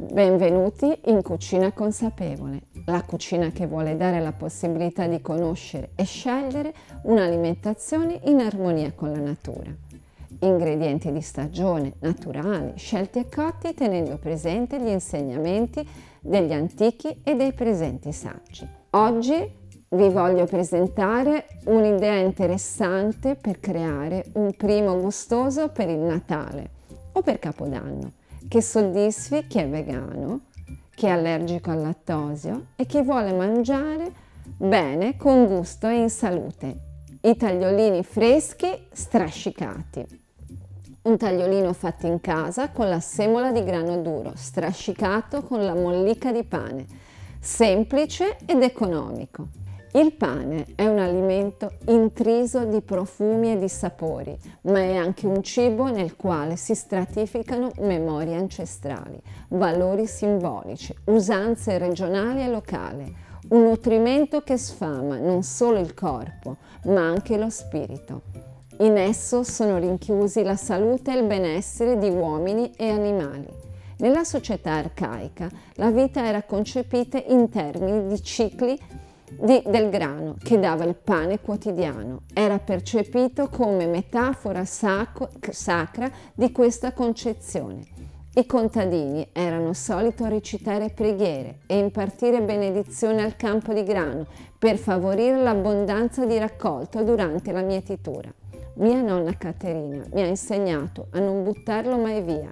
Benvenuti in Cucina Consapevole, la cucina che vuole dare la possibilità di conoscere e scegliere un'alimentazione in armonia con la natura. Ingredienti di stagione, naturali, scelti e cotti tenendo presente gli insegnamenti degli antichi e dei presenti saggi. Oggi vi voglio presentare un'idea interessante per creare un primo gustoso per il Natale o per Capodanno, che soddisfi chi è vegano, chi è allergico al lattosio e chi vuole mangiare bene, con gusto e in salute. I tagliolini freschi strascicati. Un tagliolino fatto in casa con la semola di grano duro, strascicato con la mollica di pane, semplice ed economico. Il pane è un alimento intriso di profumi e di sapori, ma è anche un cibo nel quale si stratificano memorie ancestrali, valori simbolici, usanze regionali e locali, un nutrimento che sfama non solo il corpo, ma anche lo spirito. In esso sono rinchiusi la salute e il benessere di uomini e animali. Nella società arcaica la vita era concepita in termini di cicli del grano che dava il pane quotidiano. Era percepito come metafora sacra di questa concezione. I contadini erano soliti recitare preghiere e impartire benedizioni al campo di grano per favorire l'abbondanza di raccolto durante la mietitura. Mia nonna Caterina mi ha insegnato a non buttarlo mai via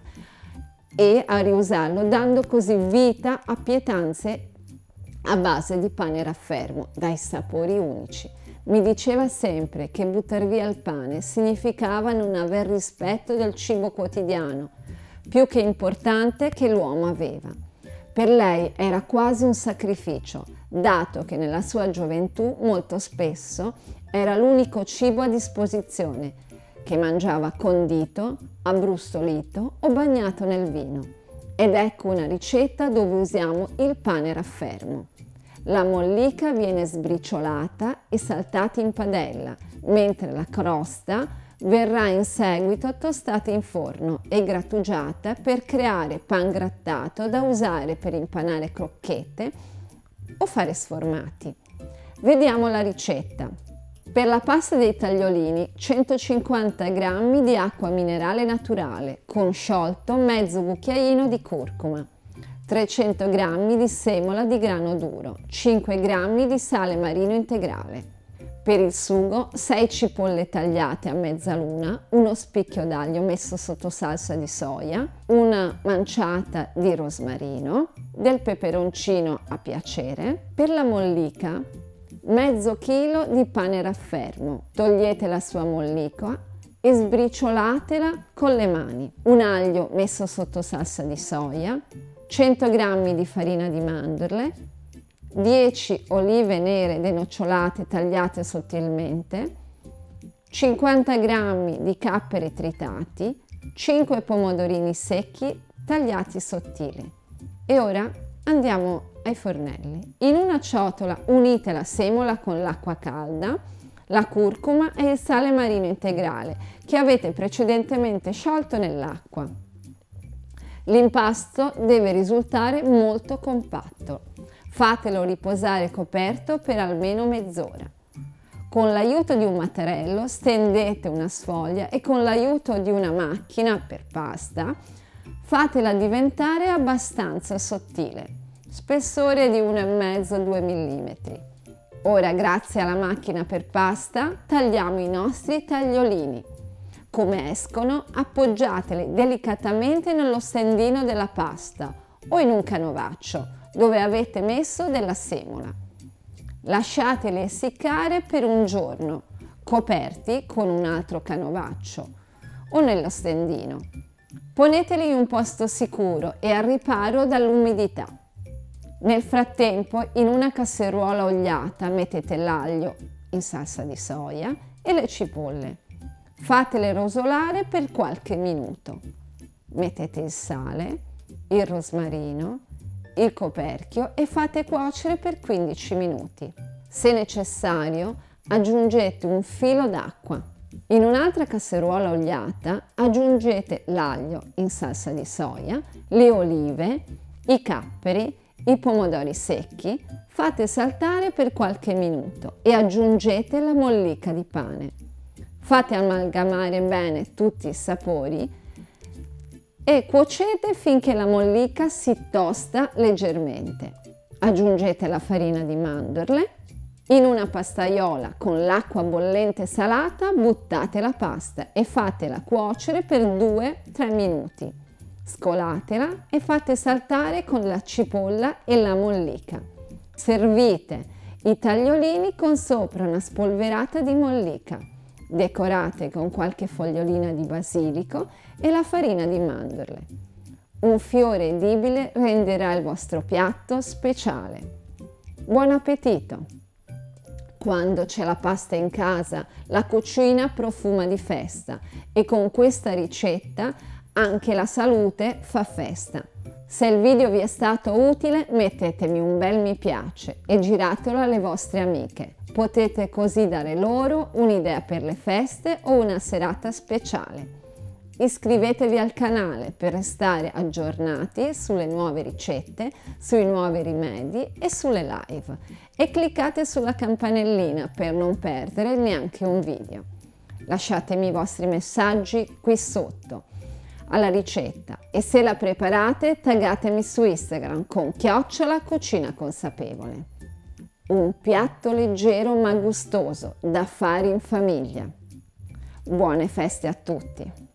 e a riusarlo, dando così vita a pietanze a base di pane raffermo, dai sapori unici. Mi diceva sempre che buttar via il pane significava non aver rispetto del cibo quotidiano, più che importante che l'uomo aveva. Per lei era quasi un sacrificio, dato che nella sua gioventù molto spesso era l'unico cibo a disposizione, che mangiava condito, abbrustolito o bagnato nel vino. Ed ecco una ricetta dove usiamo il pane raffermo. La mollica viene sbriciolata e saltata in padella, mentre la crosta verrà in seguito tostata in forno e grattugiata per creare pan grattato da usare per impanare crocchette o fare sformati. Vediamo la ricetta. Per la pasta dei tagliolini 150 g di acqua minerale naturale con sciolto mezzo cucchiaino di curcuma, 300 g di semola di grano duro, 5 g di sale marino integrale. Per il sugo 6 cipolle tagliate a mezzaluna, uno spicchio d'aglio messo sotto salsa di soia, una manciata di rosmarino, del peperoncino a piacere. Per la mollica mezzo chilo di pane raffermo, togliete la sua mollica e sbriciolatela con le mani, un aglio messo sotto salsa di soia, 100 g di farina di mandorle, 10 olive nere denocciolate tagliate sottilmente, 50 g di capperi tritati, 5 pomodorini secchi tagliati sottili. E ora andiamo ai fornelli. In una ciotola unite la semola con l'acqua calda, la curcuma e il sale marino integrale che avete precedentemente sciolto nell'acqua. L'impasto deve risultare molto compatto. Fatelo riposare coperto per almeno mezz'ora. Con l'aiuto di un mattarello stendete una sfoglia e con l'aiuto di una macchina per pasta fatela diventare abbastanza sottile, spessore di 1,5-2 mm. Ora, grazie alla macchina per pasta, tagliamo i nostri tagliolini. Come escono, appoggiateli delicatamente nello stendino della pasta o in un canovaccio dove avete messo della semola. Lasciateli essiccare per un giorno, coperti con un altro canovaccio o nello stendino. Poneteli in un posto sicuro e al riparo dall'umidità. Nel frattempo, in una casseruola ogliata mettete l'aglio in salsa di soia e le cipolle. Fatele rosolare per qualche minuto. Mettete il sale, il rosmarino, il coperchio e fate cuocere per 15 minuti. Se necessario, aggiungete un filo d'acqua. In un'altra casseruola ogliata aggiungete l'aglio in salsa di soia, le olive i capperi, i pomodori secchi, fate saltare per qualche minuto e aggiungete la mollica di pane. Fate amalgamare bene tutti i sapori e cuocete finché la mollica si tosta leggermente. Aggiungete la farina di mandorle. In una pastaiola con l'acqua bollente salata buttate la pasta e fatela cuocere per 2-3 minuti. Scolatela e fate saltare con la cipolla e la mollica. Servite i tagliolini con sopra una spolverata di mollica. Decorate con qualche fogliolina di basilico e la farina di mandorle. Un fiore edibile renderà il vostro piatto speciale. Buon appetito! Quando c'è la pasta in casa, la cucina profuma di festa e con questa ricetta anche la salute fa festa. Se il video vi è stato utile, mettetemi un bel mi piace e giratelo alle vostre amiche. Potete così dare loro un'idea per le feste o una serata speciale. Iscrivetevi al canale per restare aggiornati sulle nuove ricette, sui nuovi rimedi e sulle live e cliccate sulla campanellina per non perdere neanche un video. Lasciatemi i vostri messaggi qui sotto alla ricetta e se la preparate taggatemi su Instagram con @cucinaconsapevole. Un piatto leggero ma gustoso da fare in famiglia. Buone feste a tutti!